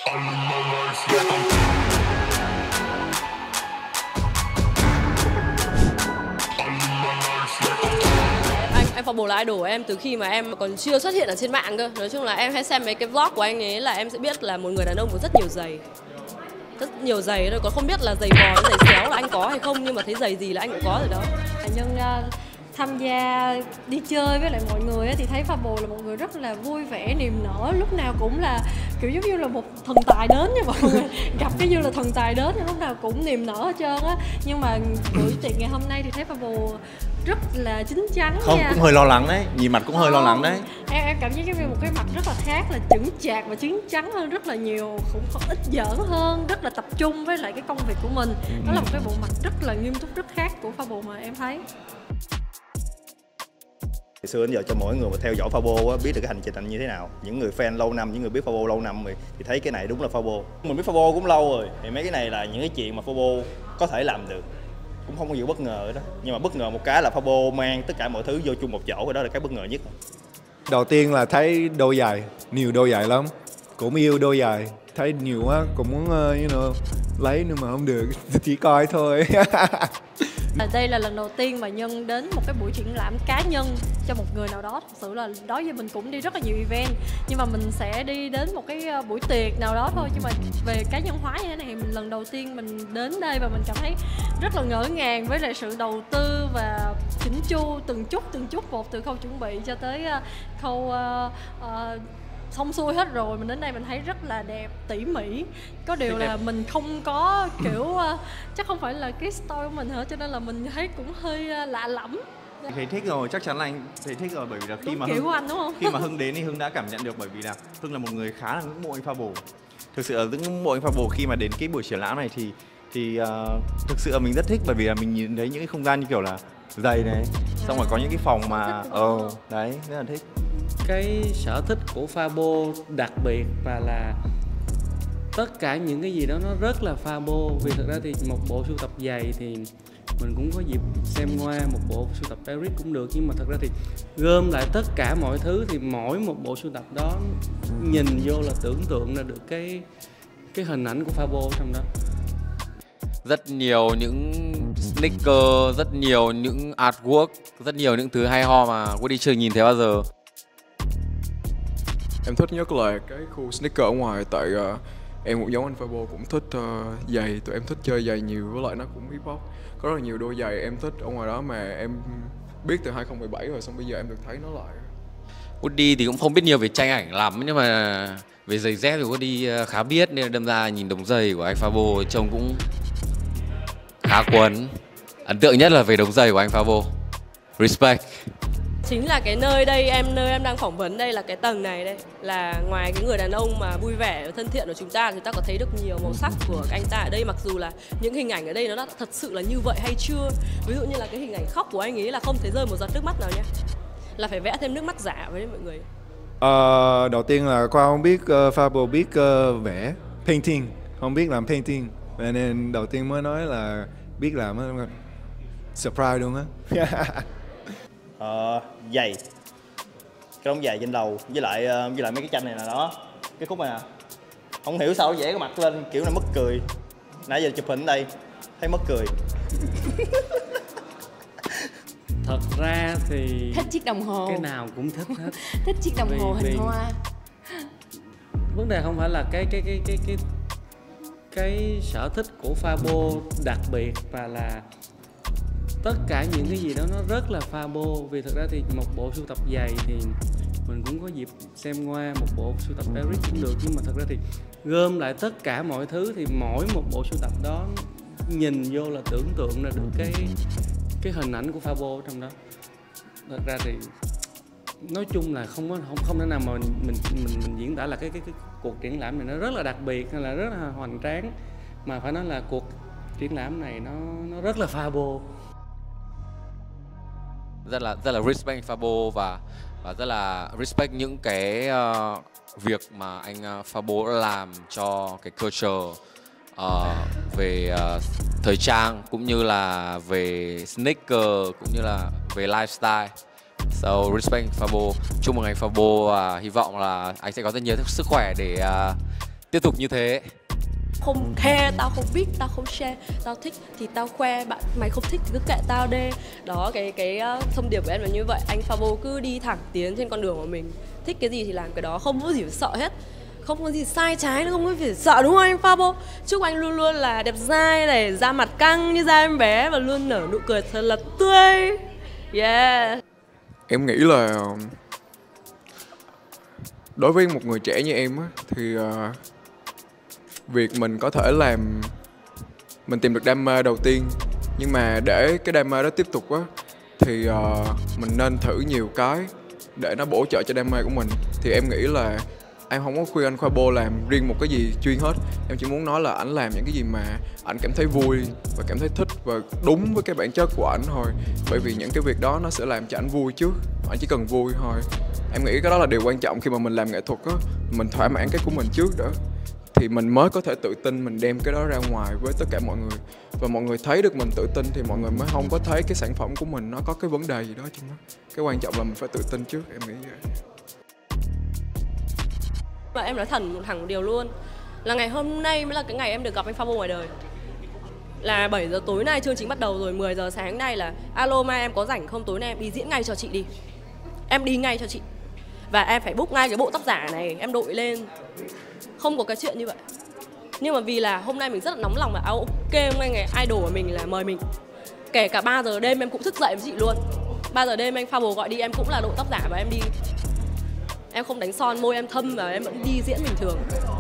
Anh Fabo là idol của em từ khi mà em còn chưa xuất hiện ở trên mạng cơ. Nói chung là em hay xem mấy cái vlog của anh ấy là em sẽ biết là một người đàn ông có rất nhiều giày. Rất nhiều giày thôi, còn không biết là giày bò, giày xéo là anh có hay không, nhưng mà thấy giày gì là anh cũng có rồi đó. Nhân tham gia đi chơi với lại mọi người thì thấy Fabo là một người rất là vui vẻ, niềm nở, lúc nào cũng là kiểu giống như là một thần tài đến nha mọi người. Gặp cái như là thần tài đến, lúc nào cũng niềm nở hết trơn á. Nhưng mà buổi tiệc ngày hôm nay thì thấy Fabo rất là chín chắn không nha. Cũng hơi lo lắng đấy, nhìn mặt cũng hơi lo lắng đấy. Em cảm giác một cái mặt rất là khác, là chững chạc và chín chắn hơn rất là nhiều, cũng có ít giỡn hơn, rất là tập trung với lại cái công việc của mình. Đó là một cái bộ mặt rất là nghiêm túc, rất khác của Fabo mà em thấy. Từ xưa đến giờ cho mỗi người mà theo dõi Fabo biết được cái hành trình anh như thế nào. Những người fan lâu năm, những người biết Fabo lâu năm thì thấy cái này đúng là Fabo. Mình biết Fabo cũng lâu rồi, thì mấy cái này là những cái chuyện mà Fabo có thể làm được, cũng không có gì bất ngờ đó. Nhưng mà bất ngờ một cái là Fabo mang tất cả mọi thứ vô chung một chỗ, và đó là cái bất ngờ nhất. Đầu tiên là thấy đôi giày, nhiều đôi giày lắm, cũng yêu đôi giày, thấy nhiều quá cũng muốn lấy nhưng mà không được, chỉ coi thôi. Đây là lần đầu tiên mà Nhân đến một cái buổi triển lãm cá nhân cho một người nào đó. Thật sự là đối với mình cũng đi rất là nhiều event, nhưng mà mình sẽ đi đến một cái buổi tiệc nào đó thôi. Nhưng mà về cá nhân hóa như thế này thì mình lần đầu tiên mình đến đây, và mình cảm thấy rất là ngỡ ngàng với lại sự đầu tư và chỉnh chu từng chút một, từ khâu chuẩn bị cho tới khâu xong xuôi hết rồi. Mình đến đây mình thấy rất là đẹp, tỉ mỉ. Có điều là mình không có kiểu chắc không phải là cái style của mình hả, cho nên là mình thấy cũng hơi lạ lẫm. Thầy thích rồi, chắc chắn là thầy thích rồi, bởi vì là khi mà kiểu của anh đúng không? Khi mà Hưng đến thì Hưng đã cảm nhận được, bởi vì là Hưng là một người khá là ngưỡng mộ anh Fabo. Thực sự là ngưỡng mộ anh Fabo khi mà đến cái buổi triển lãm này thì thực sự là mình rất thích, bởi vì là mình nhìn thấy những cái không gian như kiểu là giày này, xong rồi có những cái phòng mà đấy, rất là thích. Cái sở thích của Fabo đặc biệt và là tất cả những cái gì đó nó rất là Fabo. Vì thực ra thì một bộ sưu tập giày thì mình cũng có dịp xem qua, một bộ sưu tập Paris cũng được, nhưng mà thật ra thì gom lại tất cả mọi thứ thì mỗi một bộ sưu tập đó nhìn vô là tưởng tượng ra được cái hình ảnh của Fabo trong đó. Rất nhiều những sneaker, rất nhiều những artwork, rất nhiều những thứ hay ho mà Woody chưa nhìn thấy bao giờ. Em thích nhất là cái khu sneaker ở ngoài, tại em cũng giống anh Fabo, cũng thích giày. Tụi em thích chơi giày nhiều, với lại nó cũng hip hop. Có rất là nhiều đôi giày em thích ở ngoài đó mà em biết từ 2017 rồi, xong bây giờ em được thấy nó lại. Woody thì cũng không biết nhiều về tranh ảnh lắm, nhưng mà về giày dép thì Woody khá biết, nên đâm ra nhìn đống giày của anh Fabo trông cũng khá cuốn. Ấn tượng nhất là về đống giày của anh Fabo. Respect. Chính là cái nơi đây nơi em đang phỏng vấn đây, là cái tầng này đây, là ngoài cái người đàn ông mà vui vẻ và thân thiện của chúng ta có thấy được nhiều màu sắc của anh ta ở đây. Mặc dù là những hình ảnh ở đây nó đã thật sự là như vậy hay chưa. Ví dụ như là cái hình ảnh khóc của anh ấy là không thể rơi một giọt nước mắt nào nhé, là phải vẽ thêm nước mắt giả với mọi người. Đầu tiên là Khoa không biết Fabo biết vẽ painting, không biết làm painting, nên đầu tiên mới nói là biết làm, surprise luôn á. Giày, cái đống giày trên đầu, với lại mấy cái tranh này là đó, cái khúc này nè, không hiểu sao vẽ cái mặt lên kiểu là mất cười. Nãy giờ chụp hình ở đây thấy mất cười. Thật ra thì thích chiếc đồng hồ, cái nào cũng thích hết. thích chiếc đồng hồ hình hoa. Vấn đề không phải là cái sở thích của Fabo đặc biệt và là tất cả những cái gì đó nó rất là Fabo. Vì thực ra thì một bộ sưu tập giày thì mình cũng có dịp xem qua, một bộ sưu tập Paris cũng được, nhưng mà thật ra thì gom lại tất cả mọi thứ thì mỗi một bộ sưu tập đó nhìn vô là tưởng tượng ra được cái hình ảnh của Fabo trong đó. Thật ra thì nói chung là không thể nào mà mình diễn tả là cái cuộc triển lãm này nó rất là đặc biệt hay là rất là hoành tráng, mà phải nói là cuộc triển lãm này nó rất là Fabo. Rất là respect Fabo và rất là respect những cái việc mà anh Fabo làm cho cái culture về thời trang, cũng như là về sneaker, cũng như là về lifestyle. So respect Fabo. Chúc mừng anh Fabo và hy vọng là anh sẽ có rất nhiều sức khỏe để Tiếp tục như thế. Không care, tao không biết, tao không share, tao thích thì tao khoe, bạn mày không thích thì cứ kệ tao đê. Đó, cái thông điệp của em là như vậy. Anh Fabo cứ đi thẳng tiến trên con đường của mình, thích cái gì thì làm cái đó, không có gì phải sợ hết, không có gì sai trái, nó không có phải sợ, đúng không anh Fabo? Chúc anh luôn luôn là đẹp dai này, da mặt căng như da em bé và luôn nở nụ cười thật là tươi. Yeah. Em nghĩ là đối với một người trẻ như em á, thì việc mình có thể làm, mình tìm được đam mê đầu tiên, nhưng mà để cái đam mê đó tiếp tục á, thì mình nên thử nhiều cái để nó bổ trợ cho đam mê của mình. Thì em nghĩ là em không có khuyên anh Fabo làm riêng một cái gì chuyên hết. Em chỉ muốn nói là ảnh làm những cái gì mà ảnh cảm thấy vui và cảm thấy thích và đúng với cái bản chất của ảnh thôi. Bởi vì những cái việc đó nó sẽ làm cho ảnh vui trước, ảnh chỉ cần vui thôi. Em nghĩ cái đó là điều quan trọng khi mà mình làm nghệ thuật á, mình thỏa mãn cái của mình trước đã, thì mình mới có thể tự tin mình đem cái đó ra ngoài với tất cả mọi người. Và mọi người thấy được mình tự tin thì mọi người mới không có thấy cái sản phẩm của mình nó có cái vấn đề gì đó trong đó. Cái quan trọng là mình phải tự tin trước, em nghĩ vậy. Và em nói thẳng một điều luôn, là ngày hôm nay mới là cái ngày em được gặp anh Fabo ngoài đời. Là 7 giờ tối nay chương trình bắt đầu rồi, 10 giờ sáng nay là alo mai em có rảnh không, tối nay em đi diễn ngay cho chị đi. Em đi ngay cho chị. Và em phải book ngay cái bộ tóc giả này, em đội lên. Không có cái chuyện như vậy. Nhưng mà vì là hôm nay mình rất là nóng lòng là ok, hôm nay ngày idol của mình là mời mình. Kể cả 3 giờ đêm em cũng thức dậy với chị luôn. 3 giờ đêm anh Fabo gọi đi em cũng là đội tóc giả và em đi. Em không đánh son môi em thâm và em vẫn đi diễn bình thường.